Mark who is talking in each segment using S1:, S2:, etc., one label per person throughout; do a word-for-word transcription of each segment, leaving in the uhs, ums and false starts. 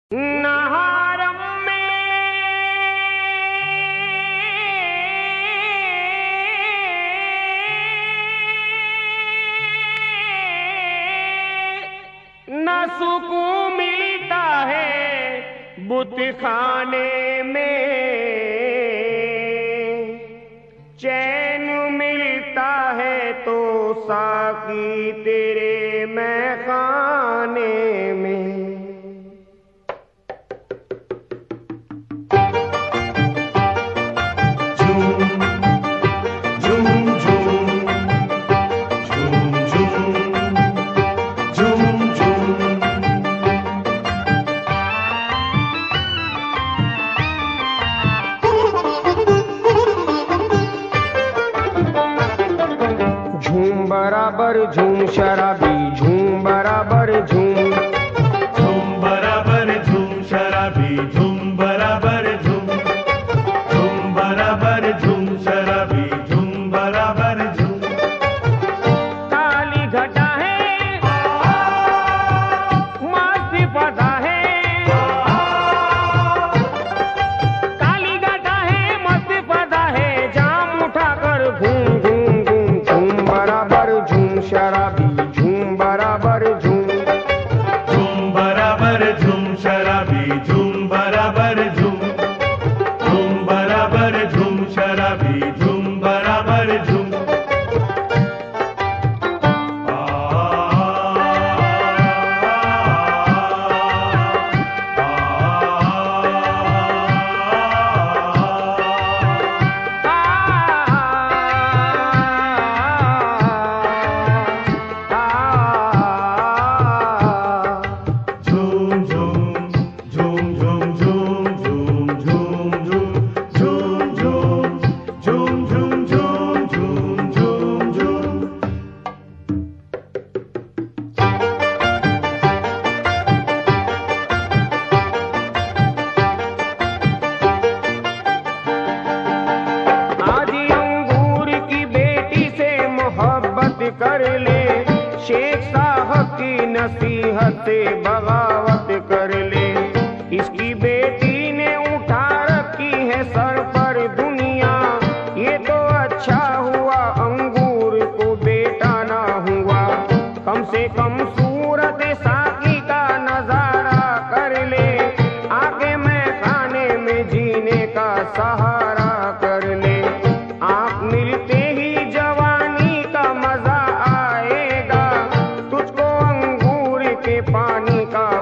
S1: नहारम में न सुकून मिलता है बुत खाने में, चैन मिलता है तो साकी तेरे मैखाने में। झूम बराबर झूम शराबी, झूम बराबर झूम,
S2: झूम बराबर झूम शराबी, झूम बराबर झूम, झूम बराबर झूम शराबी, झूम बराबर झूम।
S1: काली घटा है मस्ती फसा है, काली घटा है मस्ती फसा है, जाम उठाकर घूम घूम घूम। झूम बराबर झूम शराबी, झूम बराबर झूम,
S2: झूम बराबर झूम शराबी, झूम बराबर झूम, झूम बराबर झूम शराबी, झूम बराबर झूम।
S1: कर ले शेख साहब की नसीहत से बगावत कर ले। इसकी बेटी ने उठा रखी है सर पर दुनिया, ये तो अच्छा हुआ अंगूर को बेटा ना हुआ। कम से कम सूरत साकी का नजारा कर ले, आगे मैं खाने में जीने का सहारा कर ले। आँख मिलते ही जवानी का मजा आएगा, तुझको अंगूर के पानी का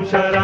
S2: शराबी